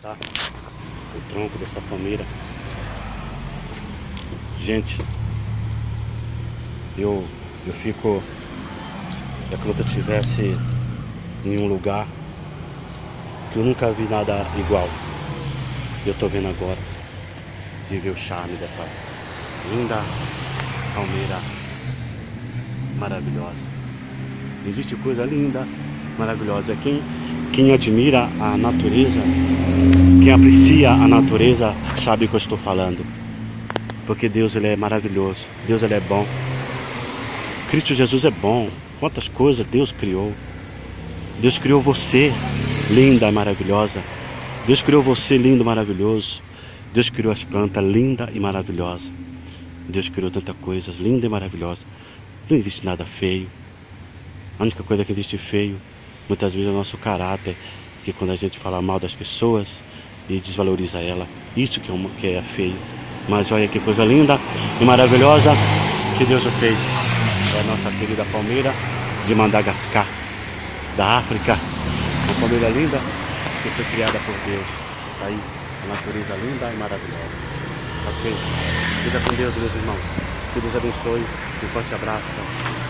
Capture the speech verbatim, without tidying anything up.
tá? O tronco dessa palmeira. Gente, eu, eu fico... É como se eu estivesse em um lugar que eu nunca vi nada igual. Eu tô vendo agora, de ver o charme dessa linda palmeira maravilhosa. Existe coisa linda, maravilhosa. Quem, quem admira a natureza, quem aprecia a natureza, sabe o que eu estou falando. Porque Deus, ele é maravilhoso. Deus, ele é bom. Cristo Jesus é bom. Quantas coisas Deus criou. Deus criou você, linda e maravilhosa. Deus criou você, lindo e maravilhoso. Deus criou as plantas, linda e maravilhosa. Deus criou tantas coisas, linda e maravilhosa. Não existe nada feio. A única coisa que existe feio, muitas vezes, é o nosso caráter. Que quando a gente fala mal das pessoas e desvaloriza ela, isso que é, uma, que é feio. Mas olha que coisa linda e maravilhosa que Deus o fez. É a nossa querida palmeira de Madagascar, da África. Uma palmeira linda que foi criada por Deus. Tá aí, a natureza linda e maravilhosa. Ok? Fica com Deus, meus irmãos. Que Deus abençoe. Um forte abraço para você.